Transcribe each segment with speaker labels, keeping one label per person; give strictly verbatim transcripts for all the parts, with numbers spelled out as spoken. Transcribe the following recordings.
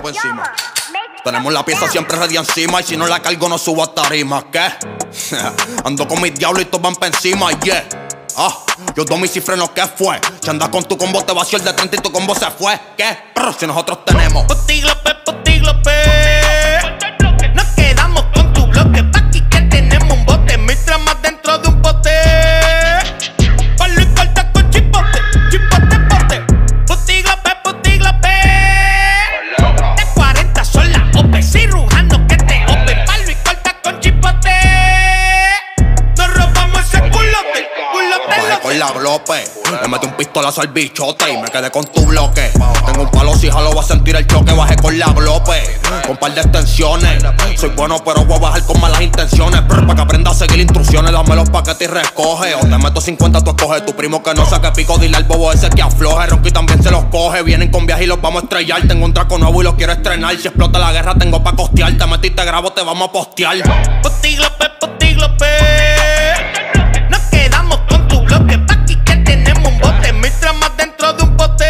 Speaker 1: por encima. Tenemos la pieza siempre ready encima. Y si no la cargo no subo a tarima. ¿Qué? Ando con mis diablos y todos van pa' encima. Yeah. Ah, yo doy mis cifras, ¿no? ¿Qué fue? Si andas con tu combo te vació el de treinta y tu combo se fue. ¿Qué? Prr, si nosotros tenemos
Speaker 2: Potiglope, potiglope. Nos quedamos con tu bloque. Pa' aquí que tenemos un bote. Mil tramas dentro de un pote. Palo y corta con chipote. Chipote, pote. Potiglope, potiglope. De cuarenta son las O P. Cirujano que te ope. Palo y corta con chipote. Nos robamos ese culote. Culote,
Speaker 1: bajé con la glope. Le metí un pistolazo al bichote y me quedé con tu bloque. Tengo un palo, si jalo, va a sentir el choque. Bajé con la glope, con par de extensiones. Soy bueno, pero voy a bajar con malas intenciones. Brr, pa' que aprenda a seguir instrucciones, dame los paquetes y recoge. O te meto cincuenta, tú escoges. Tu primo que no saque pico, dile al bobo ese que afloje. Ronqui también se los coge. Vienen con viaje y los vamos a estrellar. Tengo un traco nuevo y los quiero estrenar. Si explota la guerra, tengo pa' costear. Te metí, te grabo, te vamos a postear.
Speaker 2: Potiglope, potiglope. Nos quedamos con tu bloque. Pa' aquí que tenemos un bote. Mil tramas dentro de un pote.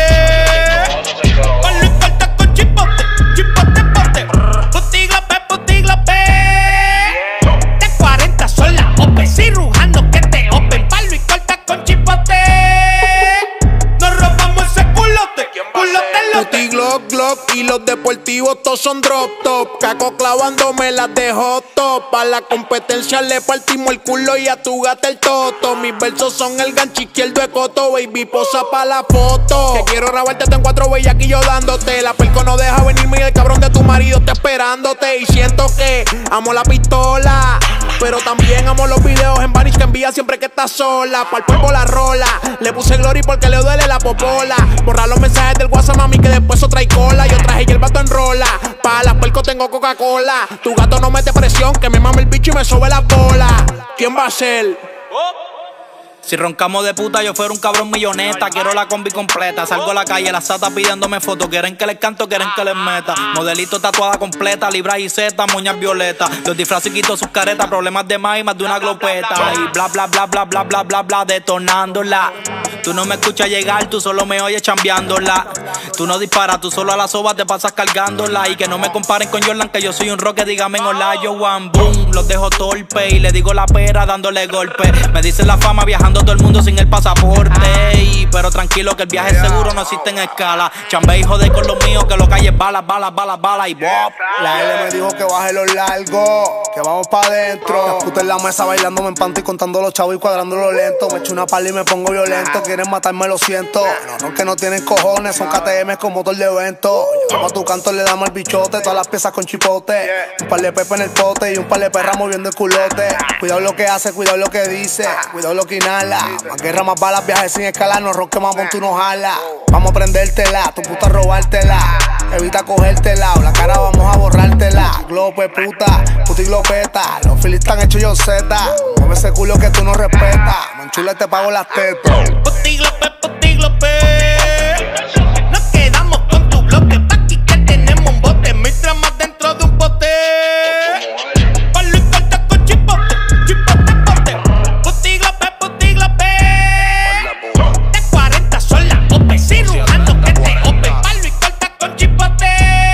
Speaker 2: Palo y corta con chipote. Chipote, pote. Potiglope, potiglope. De cuarenta son las O P. Cirujano que te open. Palo y corta con chipote. Nos robamos ese culote. Culote, lote.
Speaker 3: Puti Glock, Glock y los deportivos todos son drop top. Caco clavándome las de hot top. A la competencia le partimos el culo y a tu gata el toto. Mis versos son el gancho izquierdo de coto. Baby, posa pa' la foto. Que quiero grabarte en cuatro aquí yo dándote. La perco no deja venirme y el cabrón de tu marido está esperándote. Y siento que amo la pistola, pero también amo los videos en Vanish que envía siempre que estás sola. Pa'l polvo la rola. Le puse glory porque le duele la popola. Borrar los mensajes del WhatsApp, mami, que después eso trae cola. Yo traje y el vato enrola. Pa' las perco tengo Coca-Cola. Tu gato no mete presión, que me mame el bicho y me sube la bola. ¿Quién va a ser?
Speaker 4: Si roncamos de puta, yo fuera un cabrón milloneta. Quiero la combi completa. Salgo a la calle, la sata pidiéndome fotos. Quieren que les canto, quieren que les meta. Modelito tatuada completa, libra y zeta, moñas violeta. Los disfraces quito sus caretas, problemas de más y más de una glopeta. Y bla bla bla bla bla bla bla bla, detonándola. Tú no me escuchas llegar, tú solo me oyes chambeándola. Tú no disparas, tú solo a la soba te pasas cargándola. Y que no me comparen con Jordan, que yo soy un roque, dígame en hola, yo one boom. Los dejo torpe y le digo la pera dándole golpe. Me dicen la fama viajando todo el mundo sin el pasaporte. Y, pero tranquilo que el viaje seguro no existe en escala. Chambé y jode con los míos que lo calles balas, balas, balas, balas y bop.
Speaker 3: La L me dijo que baje los largos, que vamos pa' adentro. Las putas en la mesa bailándome en panty, contando los chavos y cuadrándolo lento. Me echo una pala y me pongo violento. Quieren matarme, lo siento. No, no, que no tienen cojones, son K T M con motor de evento. Yo a tu canto le damos el bichote, todas las piezas con chipote. Un par de pepe en el pote y un par de perras moviendo el culote. Cuidado lo que hace, cuidado lo que dice, cuidado lo que inhala. Más guerra, más balas, viajes sin escala. No ronquemos, tú no jala. Vamos a prendértela, tu puta robártela. Evita cogértela, o la cara vamos a borrártela. Glope puta, puti glopeta. Los filis están hechos yo zeta. Mueve ese culo que tú no respetas. Manchula te pago las tetas.
Speaker 2: Potiglope, potiglope. Nos quedamos con tu bloque. Pa' aquí que tenemos un bote. Mil tramas dentro de un pote. Palo y corta con chipote. Chipote, pote. Potiglope, potiglope. De cuarenta son las O P. Cirujano que te ope. Palo y corta con chipote.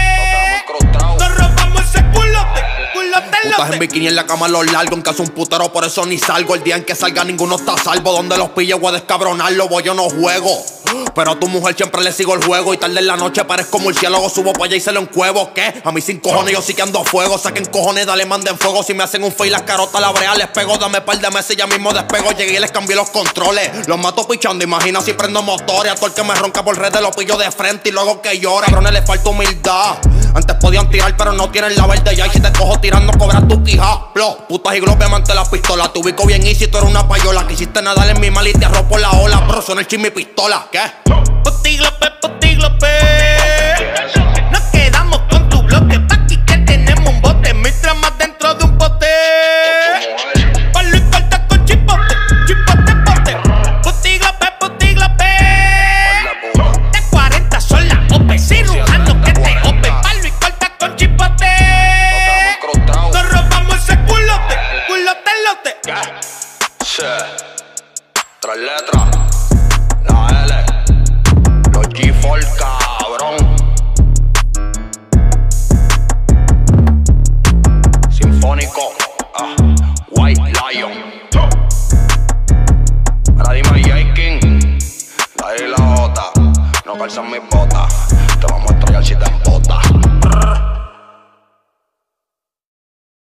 Speaker 2: Nos robamos ese culote. Culote,
Speaker 1: putas en
Speaker 2: lote.
Speaker 1: bikini en la cama los largos. En casa un putero, por eso ni salgo. El día en que salga ninguno está a salvo. Donde los pille voy a descabronarlo, voy yo no juego. Pero a tu mujer siempre le sigo el juego. Y tarde en la noche parezco murciélago. Subo pa' allá y se lo encuevo. ¿Qué? A mí sin cojones yo sí que ando a fuego. Saquen cojones, dale, manden fuego. Si me hacen un fey las carotas la brea les pego. Dame par de meses y ya mismo despego. Llegué y les cambié los controles. Los mato pichando, imagina si prendo motores. A todo el que me ronca por redes lo pillo de frente y luego que llora. Cabrones le falta humildad. Antes podían tirar pero no tienen la verde ya. Y si te cojo tirando cobras tu quija. Blo, putas y globes ante la pistola. Te ubico bien easy, tú eres una payola. Quisiste nadar en mi mal y te arropo la ola. Bro, son el chin mi pistola. ¿Qué?
Speaker 2: Potiglope, potiglope. Nos quedamos con tu bloque. Pa' aquí que tenemos un bote. Mil tramas dentro de un pote. Palo y corta con chipote. Chipote, pote. Potiglope, potiglope. De cuarenta son las O P. Cirujano que te ope. Palo y corta con chipote. Nos robamos ese culote. Culote, lote.
Speaker 1: Tres letras. La L. Los G cuatro, cabrón. sinfónico. Ah, White Lion. Ahora dime a King, la I y la J. No calzan mis botas. Te vamos a estrellar si te embotas.